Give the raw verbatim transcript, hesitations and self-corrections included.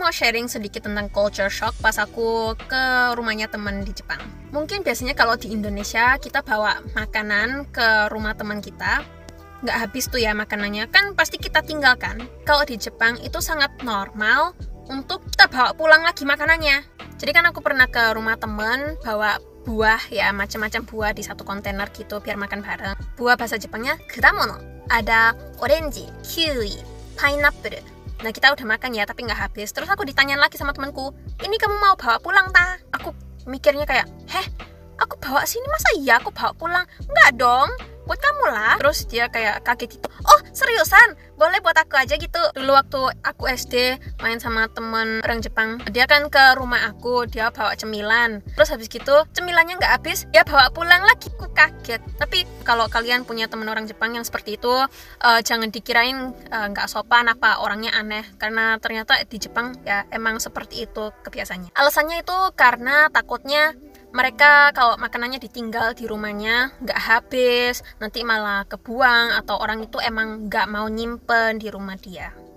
mau sharing sedikit tentang culture shock pas aku ke rumahnya teman di Jepang. Mungkin biasanya kalau di Indonesia kita bawa makanan ke rumah teman kita, nggak habis tuh ya makanannya, kan pasti kita tinggalkan. Kalau di Jepang itu sangat normal untuk kita bawa pulang lagi makanannya. Jadi kan aku pernah ke rumah teman bawa buah ya, macam-macam buah di satu kontainer gitu biar makan bareng. Buah bahasa Jepangnya kuramono. Ada orange, kiwi, pineapple. Nah kita udah makan ya tapi nggak habis. Terus aku ditanyain lagi sama temanku, ini kamu mau bawa pulang ta? Aku mikirnya kayak, heh, aku bawa sini masa iya aku bawa pulang? Enggak dong, buat kamu lah. Terus dia kayak kaget gitu, oh seriusan? Boleh buat aku aja gitu. Dulu waktu aku S D main sama temen orang Jepang, dia kan ke rumah aku, dia bawa cemilan. Terus habis gitu cemilannya nggak habis, dia bawa pulang lagi. Aku kaget. Tapi kalau kalian punya temen orang Jepang yang seperti itu, uh, jangan dikirain uh, nggak sopan apa orangnya aneh, karena ternyata di Jepang ya emang seperti itu kebiasaannya. Alasannya itu karena takutnya mereka kalau makanannya ditinggal di rumahnya nggak habis, nanti malah kebuang atau orang itu emang nggak mau nyimpen di rumah dia.